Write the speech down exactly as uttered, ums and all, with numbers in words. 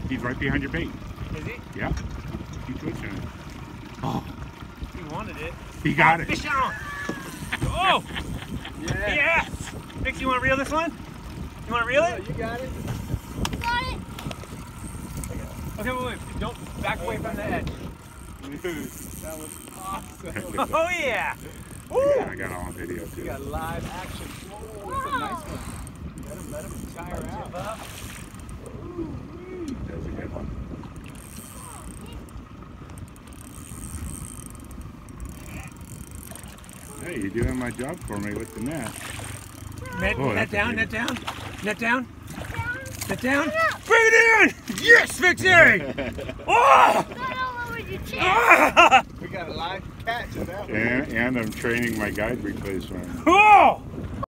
He's right behind your bait. Is he? Yeah. Keep twitching it. Oh. He wanted it. He got oh, it. Fish on! Oh! Yeah. Yes! Mix, you want to reel this one? You want to reel it? You got it. Got it. Okay, wait, wait. Don't back away from the edge. That was awesome. Oh, yeah! Woo! Yeah, I got it on video too. You got live action. Whoa, that's a nice one. Let him, let him tire out. That was a good one. Hey, you're doing my job for me with the net. Net, Oh, net that's down, a net big down, net down, Down. net down. Bring it in! Yes, Fixie! Oh! Not all over your chin. Ah! We got a live catch of that one. And, and I'm training my guide replacement. Oh!